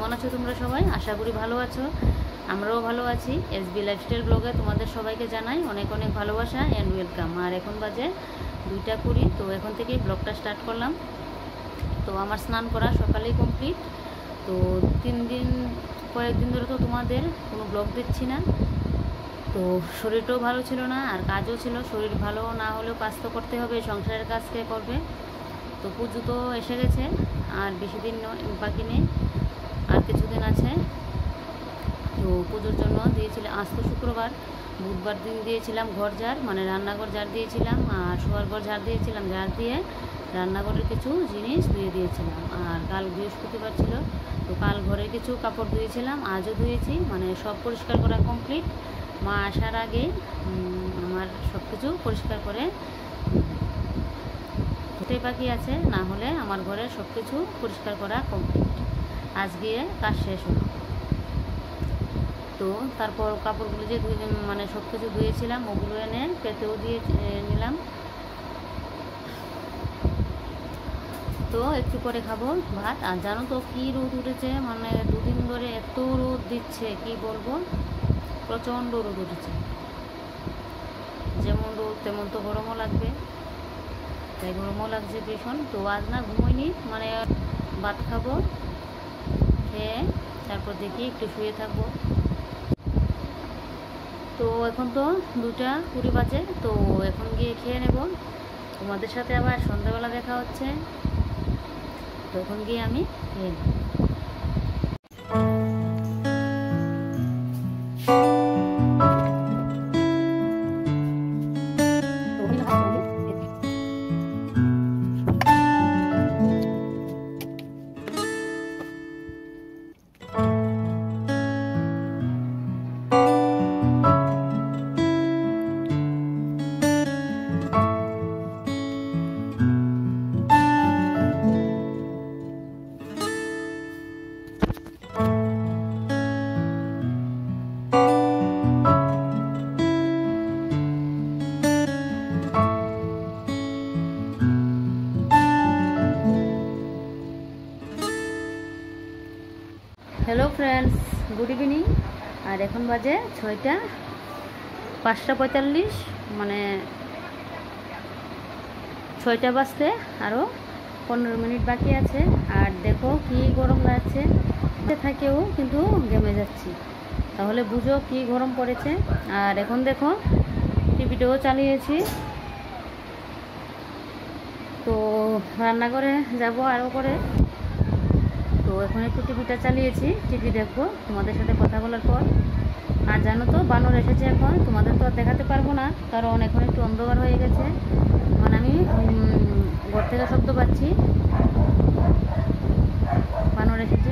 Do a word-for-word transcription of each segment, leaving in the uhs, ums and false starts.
কেমন আছো তোমরা সবাই? আশা করি ভালো আছো, আমরাও ভালো আছি। এসবি লাইফস্টাইল ব্লগে তোমাদের সবাইকে জানাই অনেক অনেক ভালোবাসা অ্যান্ড ওয়েলকাম। আর এখন বাজে দুইটা কুড়ি, তো এখন থেকেই ব্লগটা স্টার্ট করলাম। তো আমার স্নান করা সকালেই কমপ্লিট। তো তিন দিন কয়েকদিন ধরে তো তোমাদের কোনো ব্লগ দিচ্ছি না, তো শরীরটাও ভালো ছিল না আর কাজও ছিল। শরীর ভালো না হলেও কাজ তো করতে হবে, সংসারের কাজ কে করবে। তো পুজো তো এসে গেছে, আর বেশি দিন বাকি নেই, আর কিছুদিন আছে। তো পুজোর জন্য দিয়েছিলাম, আজ তো শুক্রবার, বুধবার দিন দিয়েছিলাম ঘর ঝাড়, মানে রান্নাঘর ঝাড় দিয়েছিলাম, আর শোয়ার ঘর ঝাড় দিয়েছিলাম। ঝাড় দিয়ে রান্নাঘরের কিছু জিনিস ধুয়ে দিয়েছিলাম। আর কাল বৃহস্পতিবার ছিল, তো কাল ঘরের কিছু কাপড় ধুয়েছিলাম, আজও ধুয়েছি, মানে সব পরিষ্কার করা কমপ্লিট। মা আসার আগে আমার সব কিছু পরিষ্কার করে এটাই বাকি আছে, না হলে আমার ঘরের সব কিছু পরিষ্কার করা কমপ্লিট। আজ গিয়ে কাজ শেষ হলো। তো তারপর কাপড়গুলো যে ধুয়ে মানে সব কিছু ধুয়েছিলাম ওগুলো এনে পেতেও দিয়ে নিলাম। তো একটু করে খাবো ভাত। আর জানো তো কী রোদ উঠেছে, মানে দুদিন ধরে এত রোদ দিচ্ছে কি বলবো, প্রচণ্ড রোদ উঠেছে। যেমন রোদ তেমন তো গরমও লাগবে, তাই গরমও লাগছে ভীষণ। তো আজ না ঘুমোইনি, মানে ভাত খাবো, খেয়ে তারপর দেখি একটু শুয়ে থাকবো। তো এখন তো দুটা কুড়ি বাজে, তো এখন গিয়ে খেয়ে নেব। তোমাদের সাথে আবার সন্ধ্যাবেলা দেখা হচ্ছে, তো এখন গিয়ে আমি খেয়ে নেব। Hello friends, good evening. আর এখন বাজে ছয়টা পাঁচটা পঁয়তাল্লিশ, মানে ছয়টা বাজতে আরও পনেরো মিনিট বাকি আছে। আর দেখো কি গরম লাগছে, থাকেও কিন্তু ঘেমে যাচ্ছি, তাহলে বুঝো কি গরম পড়েছে। আর এখন দেখো টিভিটাও চালিয়েছি, তো রান্নাঘরে যাব আরও করে। তো এখন একটু টিভিটা চালিয়েছি, টিভি দেখবো তোমাদের সাথে কথা বলার পর। আর জানো তো বানর এসেছে এখন, তোমাদের তো আর দেখাতে পারবো না, কারণ এখন একটু অন্ধকার হয়ে গেছে, মানে আমি ঘর থেকে শব্দ পাচ্ছি। বানর এসেছে,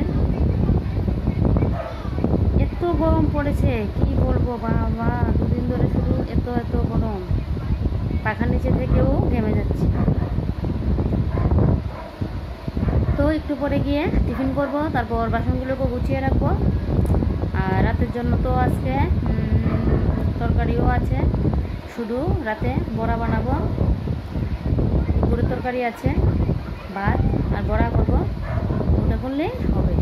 এত গরম পড়েছে কি বলবো বাবা, দুদিন ধরে শুধু এত এত গরম, পাখার নিচে থেকেও ঘেমে যাচ্ছি। তো একটু পরে গিয়ে টিফিন করব, তারপর বাসনগুলোকে গুছিয়ে রাখবো। আর রাতের জন্য তো আজকে তরকারিও আছে, শুধু রাতে বড়া বানাবো। দুপুরের তরকারি আছে, ভাত আর বড়া করবো, ওটা করলেই হবে।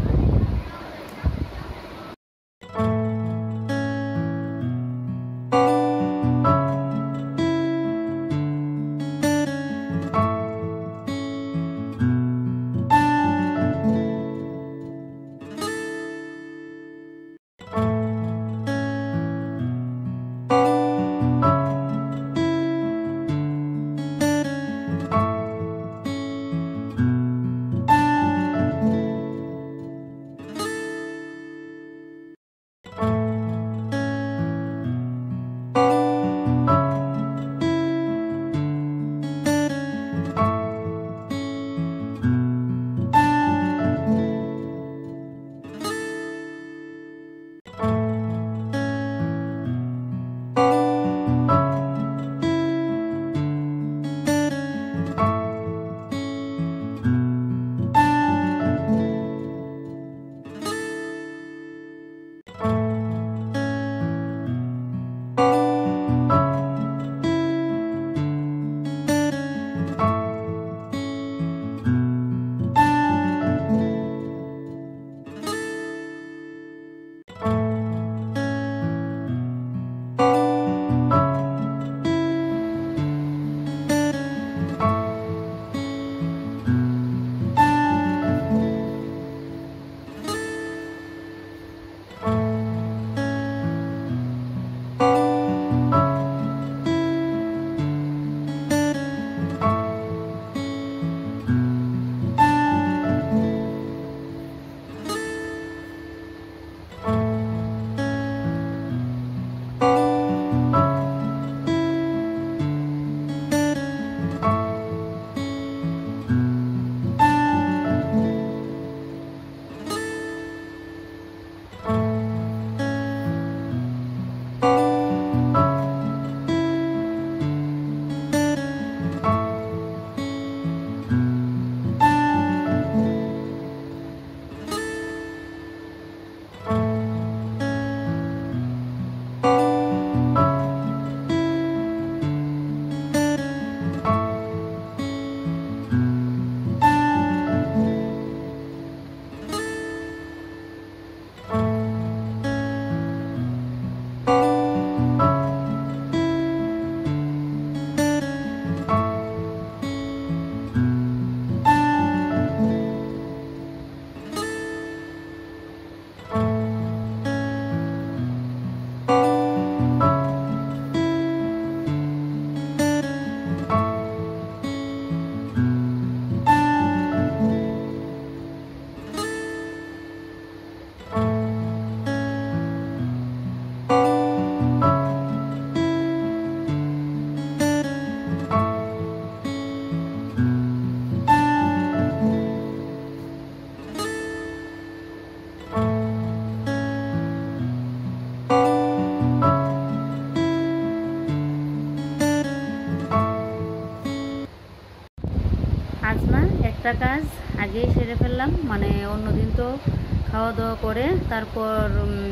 আজ না একটা কাজ আগেই সেরে ফেললাম, মানে অন্যদিন তো খাওয়া দাওয়া করে তারপর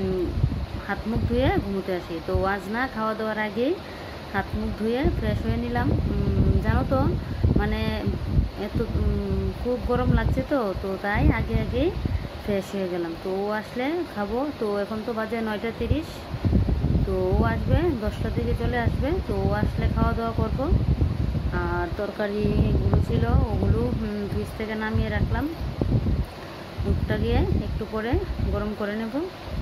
হাত মুখ ধুয়ে ঘুমোতে আসি। তো আজ না খাওয়া দাওয়ার আগেই হাত মুখ ধুয়ে ফ্রেশ হয়ে নিলাম। জানো তো মানে এত খুব গরম লাগছে তো তো তাই আগে আগেই ফ্রেশ হয়ে গেলাম। তো ও আসলে খাবো। তো এখন তো বাজে নয়টা তিরিশ, তো ও আসবে দশটার দিকে চলে আসবে। তো ও আসলে খাওয়া দাওয়া করবো। আর তরকারিগুলো ছিল ওগুলো ফ্রিজ থেকে নামিয়ে রাখলাম, মুখটা গিয়ে একটু পরে গরম করে নেব।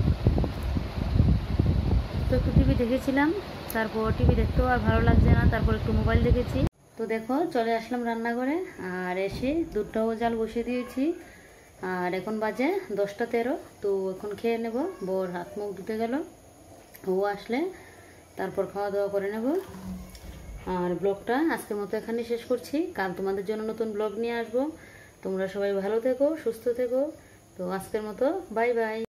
তো একটু টিভি দেখেছিলাম, তারপর টিভি দেখতেও আর ভালো লাগছে না, তারপর একটু মোবাইল দেখেছি। তো দেখো চলে আসলাম রান্নাঘরে, আর এসে দুধটাও জাল বসিয়ে দিয়েছি। আর এখন বাজে দশটা তেরো। তো এখন খেয়ে নেব। বোর হাত মুখ ধুতে গেল, ও আসলে তারপর খাওয়া দাওয়া করে নেব। আর ব্লগটা আজকের মতো এখানে শেষ করছি। কাল তোমাদের জন্য নতুন ব্লগ নিয়ে আসবো। তোমরা সবাই ভালো থেকো, সুস্থ থেকো। তো আজকের মতো বাই বাই।